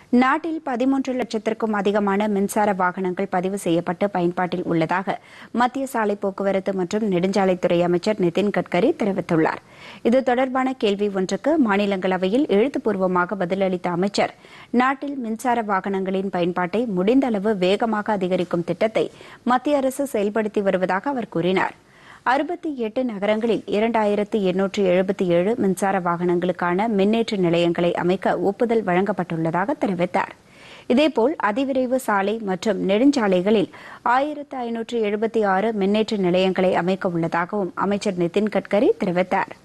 நாட்டில் 13 லட்சத்திற்கும் அதிகமான மின்சார வாகனங்கள் பதிவு செய்யப்பட்டு பயன்பாட்டில் உள்ளதாக மத்திய சாலை போக்குவரத்து மற்றும் நெடுஞ்சாலைத்துறை அமைச்சர் நிதின் கட்கரி தெரிவித்துள்ளார். இது தொடர்பான கேள்வி ஒன்றுக்கு மாநிலங்களவையில் எழுத்துப்பூர்வமாக பதிலளித்த அமைச்சர், நாட்டில் மின்சார வாகனங்களின் பயன்பாட்டை முடிந்த அளவு வேகமாக அதிகரிக்கும் திட்டத்தை மத்திய அரசு செயல்படுத்தி வருவதாக அவர் கூறினார். 68 நகரங்களில் 2877 மின்சார வாகனங்களுக்கான மின்னேற்ற நிலையங்களை அமைக்க ஒப்புதல் வழங்கப்பட்டுள்ளதாக தெரிவித்தார். இதேபோல் அதிவிரைவு சாலை மற்றும் நெடுஞ்சாலைகளில் 1576 மின்னேற்ற நிலையங்களை அமைக்க உள்ளதாகவும் அமைச்சர் நிதின் கட்கரி தெரிவித்தார்.